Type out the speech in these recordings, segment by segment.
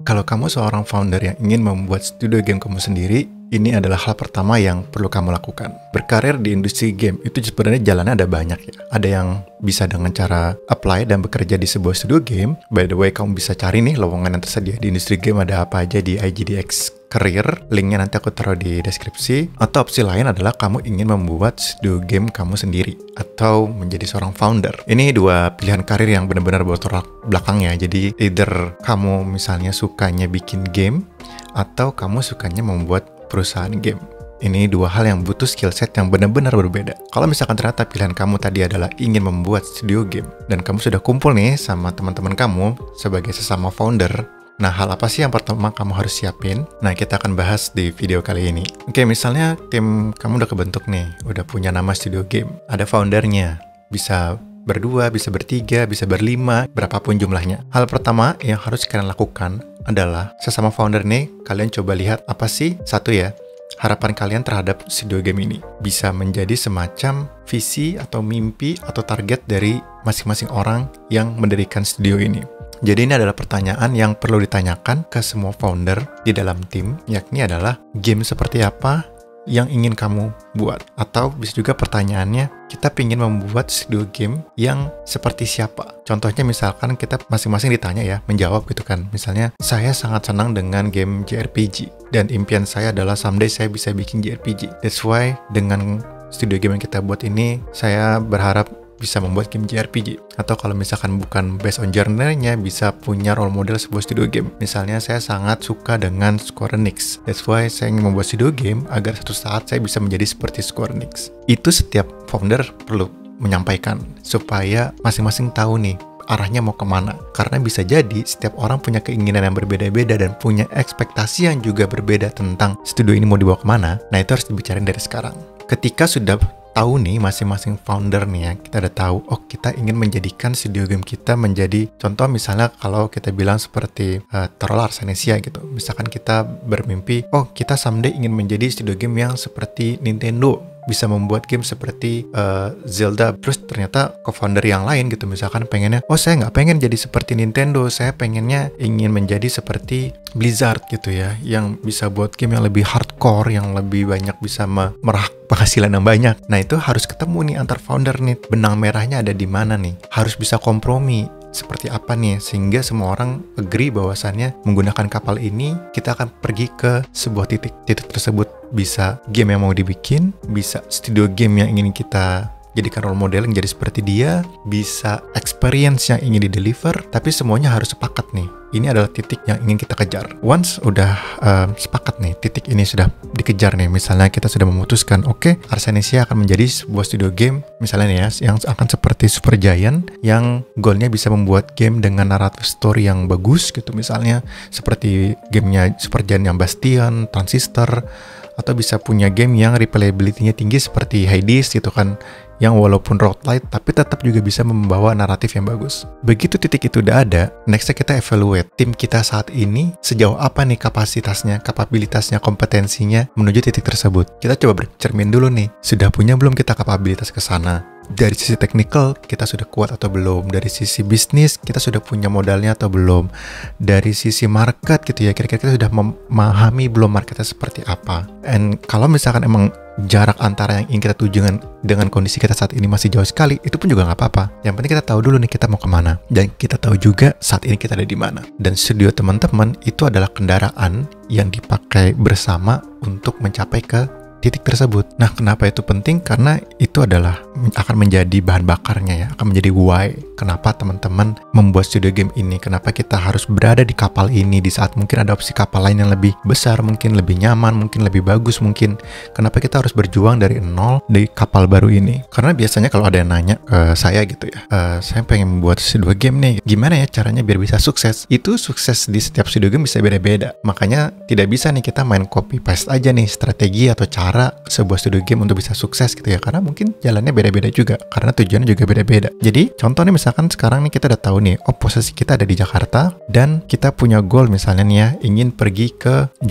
Kalau kamu seorang founder yang ingin membuat studio game kamu sendiri, ini adalah hal pertama yang perlu kamu lakukan. Berkarir di industri game itu sebenarnya jalannya ada banyak ya. Ada yang bisa dengan cara apply dan bekerja di sebuah studio game. By the way, kamu bisa cari nih lowongan yang tersedia di industri game ada apa aja di IGDX Career. Linknya nanti aku taruh di deskripsi. Atau opsi lain adalah kamu ingin membuat studio game kamu sendiri atau menjadi seorang founder. Ini dua pilihan karir yang benar-benar bertolak belakang ya. Jadi either kamu misalnya sukanya bikin game atau kamu sukanya membuat perusahaan game. Ini dua hal yang butuh skill set yang benar-benar berbeda. Kalau misalkan ternyata pilihan kamu tadi adalah ingin membuat studio game dan kamu sudah kumpul nih sama teman-teman kamu sebagai sesama founder, nah hal apa sih yang pertama kamu harus siapin? Nah kita akan bahas di video kali ini. Oke, misalnya tim kamu udah kebentuk nih, udah punya nama studio game, ada foundernya, bisa berdua, bisa bertiga, bisa berlima, berapapun jumlahnya. Hal pertama yang harus kalian lakukan adalah sesama founder nih, kalian coba lihat apa sih, satu ya, harapan kalian terhadap studio game ini. Bisa menjadi semacam visi atau mimpi atau target dari masing-masing orang yang mendirikan studio ini. Jadi ini adalah pertanyaan yang perlu ditanyakan ke semua founder di dalam tim, yakni adalah game seperti apa yang ingin kamu buat. Atau bisa juga pertanyaannya, kita ingin membuat studio game yang seperti siapa? Contohnya misalkan kita masing-masing ditanya ya, menjawab gitu kan. Misalnya, saya sangat senang dengan game JRPG dan impian saya adalah someday saya bisa bikin JRPG. That's why dengan studio game yang kita buat ini, saya berharap bisa membuat game JRPG. Atau kalau misalkan bukan based on genre-nya, bisa punya role model sebuah studio game. Misalnya saya sangat suka dengan Square Enix. That's why saya ingin membuat studio game agar suatu saat saya bisa menjadi seperti Square Enix. Itu setiap founder perlu menyampaikan supaya masing-masing tahu nih arahnya mau kemana. Karena bisa jadi setiap orang punya keinginan yang berbeda-beda dan punya ekspektasi yang juga berbeda tentang studio ini mau dibawa kemana. Nah itu harus dibicarain dari sekarang. Ketika sudah tahu nih masing-masing founder nih ya, kita udah tahu, oh kita ingin menjadikan studio game kita menjadi, contoh misalnya kalau kita bilang seperti taruhlah Arsenesia gitu, misalkan kita bermimpi, oh kita someday ingin menjadi studio game yang seperti Nintendo, bisa membuat game seperti Zelda. Terus ternyata co-founder yang lain gitu misalkan pengennya, oh saya nggak pengen jadi seperti Nintendo, saya pengennya ingin menjadi seperti Blizzard gitu ya, yang bisa buat game yang lebih hardcore, yang lebih banyak bisa merah penghasilan yang banyak. Nah itu harus ketemu nih antar founder nih, benang merahnya ada di mana nih, harus bisa kompromi seperti apa nih, sehingga semua orang agree bahwasannya menggunakan kapal ini kita akan pergi ke sebuah titik tersebut. Bisa game yang mau dibikin, bisa studio game yang ingin kita jadikan role model yang jadi seperti dia, bisa experience yang ingin di-deliver, tapi semuanya harus sepakat nih. Ini adalah titik yang ingin kita kejar. Once udah sepakat nih, titik ini sudah dikejar nih, misalnya kita sudah memutuskan, oke, Arsenesia akan menjadi sebuah studio game, misalnya nih ya, yang akan seperti Supergiant, yang goalnya bisa membuat game dengan naratif story yang bagus gitu, misalnya seperti gamenya Supergiant yang Bastion, Transistor, atau bisa punya game yang replayability-nya tinggi seperti Hades gitu kan, yang walaupun roguelite tapi tetap juga bisa membawa naratif yang bagus. Begitu titik itu udah ada, nextnya kita evaluate tim kita saat ini sejauh apa nih kapasitasnya, kapabilitasnya, kompetensinya menuju titik tersebut. Kita coba bercermin dulu nih, sudah punya belum kita kapabilitas ke sana? Dari sisi technical kita sudah kuat atau belum? Dari sisi bisnis kita sudah punya modalnya atau belum? Dari sisi market gitu ya, kira-kira kita sudah memahami belum marketnya seperti apa? And kalau misalkan emang jarak antara yang ingin kita tuju dengan kondisi kita saat ini masih jauh sekali, itu pun juga nggak apa-apa. Yang penting kita tahu dulu nih kita mau kemana, dan kita tahu juga saat ini kita ada di mana. Dan studio teman-teman itu adalah kendaraan yang dipakai bersama untuk mencapai ke titik tersebut. Nah, kenapa itu penting? Karena itu adalah akan menjadi bahan bakarnya ya, akan menjadi why. Kenapa teman-teman membuat studio game ini? Kenapa kita harus berada di kapal ini di saat mungkin ada opsi kapal lain yang lebih besar, mungkin lebih nyaman, mungkin lebih bagus mungkin. Kenapa kita harus berjuang dari nol di kapal baru ini? Karena biasanya kalau ada yang nanya ke saya gitu ya, saya pengen membuat studio game nih, gimana ya caranya biar bisa sukses? Itu sukses di setiap studio game bisa beda-beda. Makanya tidak bisa nih kita main copy paste aja nih strategi atau cara sebuah studio game untuk bisa sukses gitu ya, karena mungkin jalannya beda-beda juga, karena tujuannya juga beda-beda. Jadi contohnya misalkan sekarang nih kita udah tahu nih, oh posisi kita ada di Jakarta dan kita punya goal misalnya nih ya, ingin pergi ke Jogja.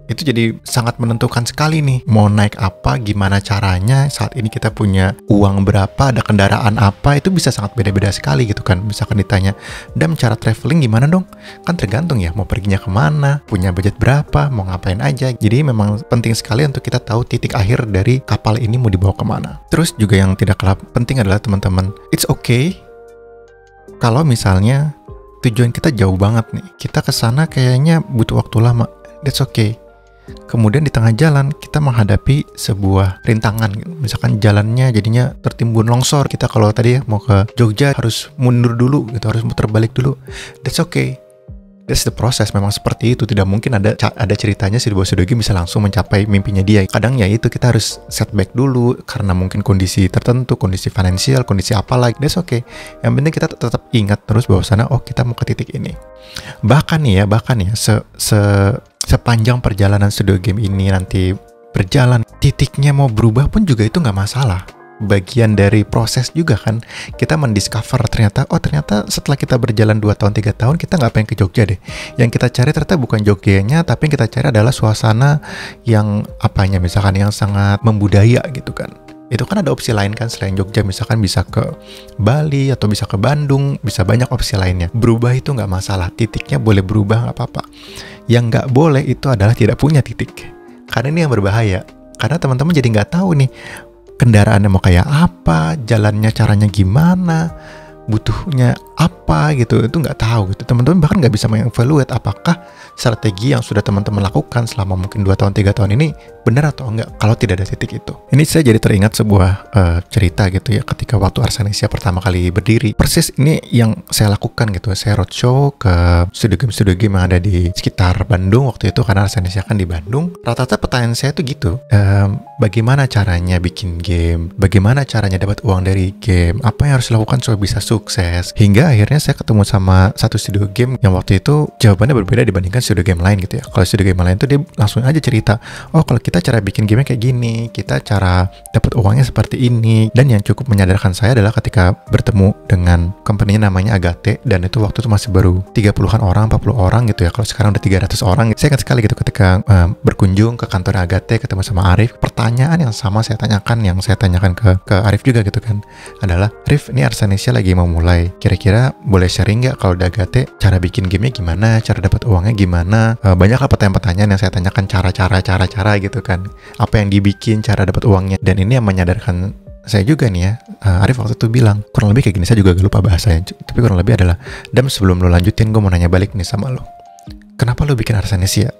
Itu jadi sangat menentukan sekali nih, mau naik apa, gimana caranya, saat ini kita punya uang berapa, ada kendaraan apa, itu bisa sangat beda-beda sekali gitu kan. Misalkan ditanya, "Dam, cara traveling gimana dong?" Kan tergantung ya, mau perginya kemana, punya budget berapa, mau ngapain aja. Jadi memang penting sekali untuk kita tahu titik akhir dari kapal ini mau dibawa kemana. Terus juga yang tidak kalah penting adalah teman-teman, it's okay kalau misalnya tujuan kita jauh banget nih, kita kesana kayaknya butuh waktu lama, that's okay. Kemudian di tengah jalan kita menghadapi sebuah rintangan gitu. Misalkan jalannya jadinya tertimbun longsor. Kita kalau tadi ya mau ke Jogja harus mundur dulu gitu, harus muter balik dulu. That's okay. That's the process. Memang seperti itu. Tidak mungkin ada ceritanya si sebuah Sudogi bisa langsung mencapai mimpinya dia. Kadang ya itu kita harus setback dulu karena mungkin kondisi tertentu, kondisi finansial, kondisi apalah. That's okay. Yang penting kita tetap ingat terus bahwasanya kita mau ke titik ini. Bahkan ya sepanjang perjalanan studio game ini nanti berjalan, titiknya mau berubah pun juga itu nggak masalah. Bagian dari proses juga kan, kita mendiscover ternyata setelah kita berjalan 2 tahun 3 tahun kita nggak pengen ke Jogja deh. Yang kita cari ternyata bukan Jogjanya, tapi yang kita cari adalah suasana yang apanya, misalkan yang sangat membudaya gitu kan. Itu kan ada opsi lain kan selain Jogja, misalkan bisa ke Bali atau bisa ke Bandung, bisa banyak opsi lainnya. Berubah itu nggak masalah, titiknya boleh berubah nggak apa-apa. Yang nggak boleh itu adalah tidak punya titik, karena ini yang berbahaya. Karena teman-teman jadi nggak tahu nih kendaraannya mau kayak apa, jalannya caranya gimana, butuhnya apa gitu, itu nggak tahu gitu. Teman-teman bahkan nggak bisa mengevaluate apakah strategi yang sudah teman-teman lakukan selama mungkin 2 tahun 3 tahun ini benar atau enggak kalau tidak ada titik itu. Ini saya jadi teringat sebuah cerita gitu ya, ketika waktu Arsenesia pertama kali berdiri. Persis ini yang saya lakukan gitu. Saya roadshow ke studio game yang ada di sekitar Bandung waktu itu, karena Arsenesia kan di Bandung. Rata-rata pertanyaan saya tuh gitu, bagaimana caranya bikin game, bagaimana caranya dapat uang dari game, apa yang harus dilakukan supaya bisa sukses. Hingga akhirnya saya ketemu sama satu studio game yang waktu itu jawabannya berbeda dibandingkan studio game lain gitu ya. Kalau studio game lain tuh dia langsung aja cerita, oh kalau kita cara bikin game kayak gini, kita cara dapat uangnya seperti ini. Dan yang cukup menyadarkan saya adalah ketika bertemu dengan company-nya namanya Agate, dan itu waktu itu masih baru 30-an orang, 40 orang gitu ya. Kalau sekarang udah 300 orang. Saya ingat sekali gitu ketika berkunjung ke kantor Agate, ketemu sama Arif, pertanyaan yang sama saya tanyakan ke Arif juga gitu kan, adalah, Arif, ini Arsenesia lagi mau mulai, kira-kira boleh sharing nggak kalau udah Agate cara bikin gamenya gimana, cara dapat uangnya gimana. Banyak lah pertanyaan-pertanyaan yang saya tanyakan, cara gitu kan, apa yang dibikin, cara dapat uangnya. Dan ini yang menyadarkan saya juga nih ya, Arif waktu itu bilang kurang lebih kayak gini, saya juga agak lupa bahasanya, tapi kurang lebih adalah, Dam, sebelum lo lanjutin gue mau nanya balik nih sama lo, kenapa lo bikin Arsenesia?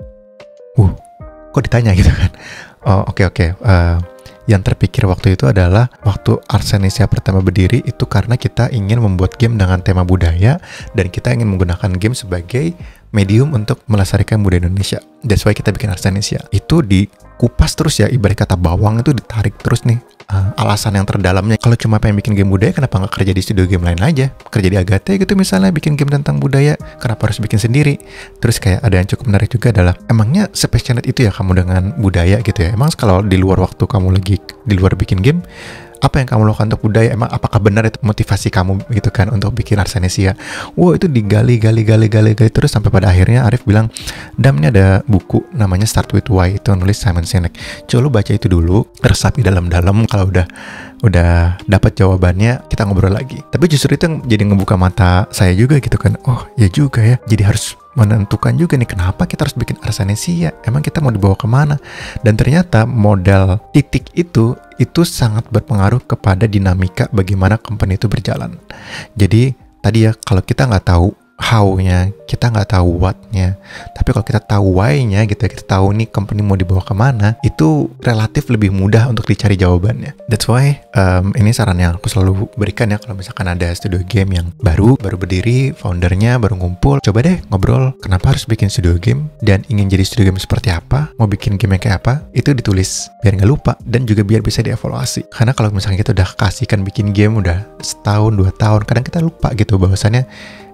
Kok ditanya gitu kan? Oh, oke. Yang terpikir waktu itu adalah waktu Arsenesia pertama berdiri itu karena kita ingin membuat game dengan tema budaya, dan kita ingin menggunakan game sebagai medium untuk melestarikan budaya Indonesia. That's why kita bikin Arsenesia. Itu dikupas terus ya, ibarat kata bawang itu ditarik terus nih. Alasan yang terdalamnya, kalau cuma pengen bikin game budaya, kenapa nggak kerja di studio game lain aja, kerja di Agate gitu misalnya, bikin game tentang budaya, kenapa harus bikin sendiri? Terus kayak ada yang cukup menarik juga adalah, emangnya sepassionate itu ya kamu dengan budaya gitu ya? Emang kalau di luar waktu kamu lagi di luar bikin game, apa yang kamu lakukan untuk budaya? Emang apakah benar itu motivasi kamu gitu kan untuk bikin Arsenesia? Itu digali terus sampai pada akhirnya Arif bilang, Dam, ini ada buku namanya Start With Why, itu nulis Simon Sinek. Coba lu baca itu dulu, resapi dalam-dalam. Kalau udah dapat jawabannya, kita ngobrol lagi. Tapi justru itu yang jadi ngebuka mata saya juga gitu kan. Oh ya juga ya, jadi harus menentukan juga nih kenapa kita harus bikin Arsenesia, emang kita mau dibawa kemana. Dan ternyata modal titik itu sangat berpengaruh kepada dinamika bagaimana company itu berjalan. Jadi tadi ya, kalau kita nggak tahu how-nya, kita nggak tahu what-nya, tapi kalau kita tahu why-nya gitu ya, kita tahu nih company mau dibawa kemana, itu relatif lebih mudah untuk dicari jawabannya. That's why ini saran yang aku selalu berikan ya, kalau misalkan ada studio game yang baru berdiri, foundernya baru ngumpul, coba deh ngobrol kenapa harus bikin studio game, dan ingin jadi studio game seperti apa, mau bikin game yang kayak apa, itu ditulis biar nggak lupa, dan juga biar bisa dievaluasi. Karena kalau misalkan kita udah kasihkan bikin game udah setahun 2 tahun, kadang kita lupa gitu bahwasannya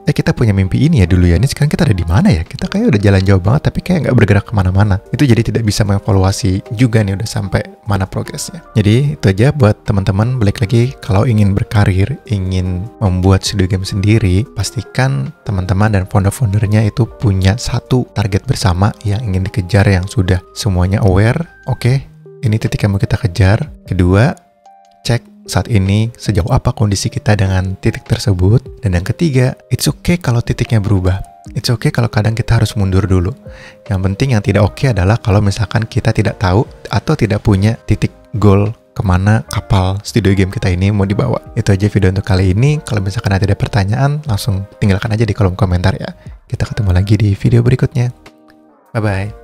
kita punya mimpi ini ya dulu ya, ini sekarang kita ada di mana ya, kita kayak udah jalan jauh banget tapi kayak nggak bergerak kemana-mana. Itu jadi tidak bisa mengevaluasi juga nih udah sampai mana progresnya. Jadi itu aja buat teman-teman. Balik lagi, kalau ingin berkarir, ingin membuat studio game sendiri, pastikan teman-teman dan founder-foundernya itu punya satu target bersama yang ingin dikejar, yang sudah semuanya aware. Oke, ini titik yang mau kita kejar. Kedua, cek saat ini sejauh apa kondisi kita dengan titik tersebut. Dan yang ketiga, it's okay kalau titiknya berubah. It's okay kalau kadang kita harus mundur dulu. Yang penting yang tidak oke adalah kalau misalkan kita tidak tahu atau tidak punya titik goal kemana kapal studio game kita ini mau dibawa. Itu aja video untuk kali ini. Kalau misalkan ada pertanyaan, langsung tinggalkan aja di kolom komentar ya. Kita ketemu lagi di video berikutnya. Bye-bye.